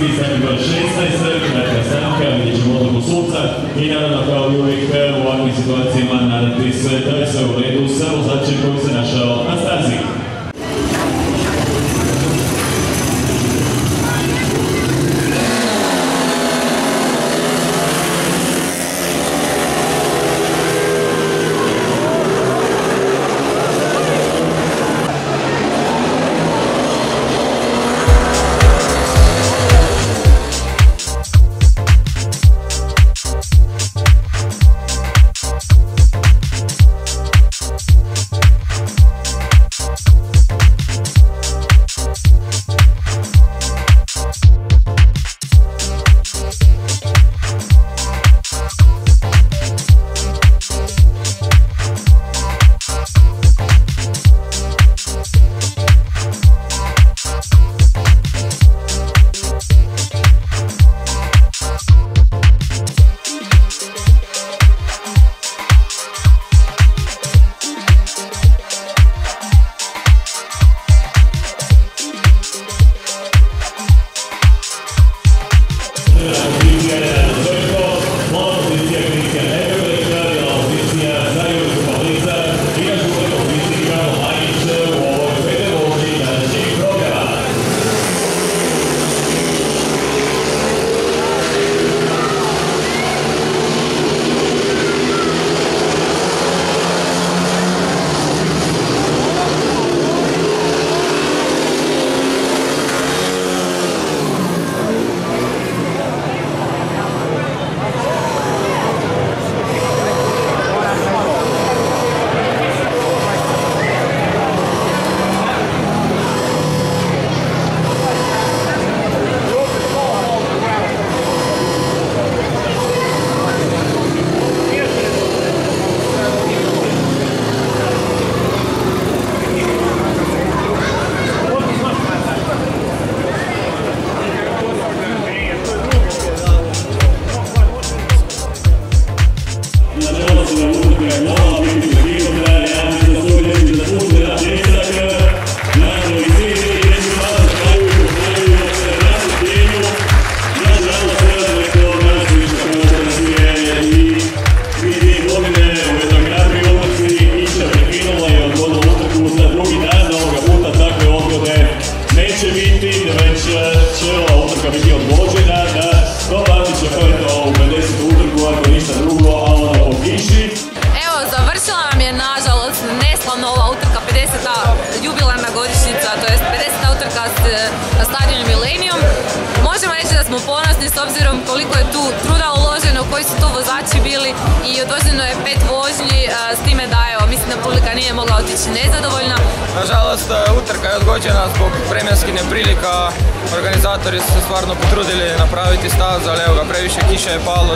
slijedi stani broj 16, kratka stanka, vidjet ćemo odluku suca i naravno kao i uvijek u ovakvim situacijama nadati se da je sve u redu sa vozačem koji se našao na stazi. jubilarna godišnjica, to jest 50. utrka na stadionu Millennium. Možemo reći da smo ponosni s obzirom koliko je tu truda uloženo, koji su to vozači bili i odvoženo je 5 vožnji, s time da mislim da publika nije mogla otići nezadovoljna. Nažalost, utrka je odgođena zbog vremenskih neprilika. Organizatori su se stvarno potrudili napraviti stazu, ali evo ga, previše kiše je palo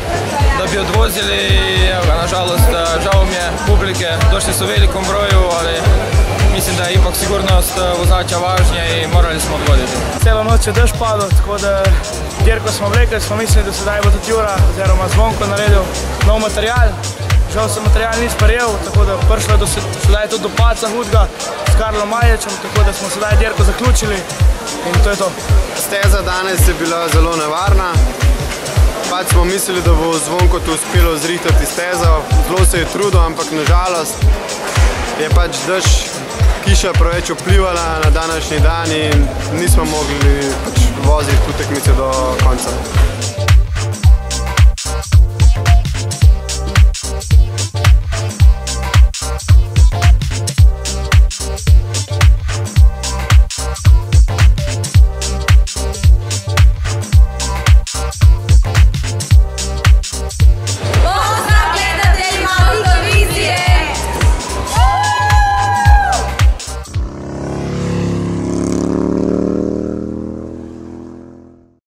da bi odvozili. Evo ga, nažalost, žao mi je publike, došli su u velikom broju, ali mislim da je ipak sigurnost vozača važnija i morali smo odgoditi. Celo noč je dež padal, tako da dirko smo vlekli, smo mislili, da sedaj bo tudi Jura oziroma Zvonko naredil nov material. Žal se material ni sprejel, tako da prišlo je sedaj tudi do padca hudega s Karlom Maječem, tako da smo sedaj dirko zaključili in to je to. Steza danes je bila zelo nevarna. Pač smo mislili, da bo Zvonko tu uspelo zrihtati stezo, zelo se je trudil, ampak nažalost je pač dež, kiša preveč vplivala na današnji dan in nismo mogli voziti tu tekmice do konca.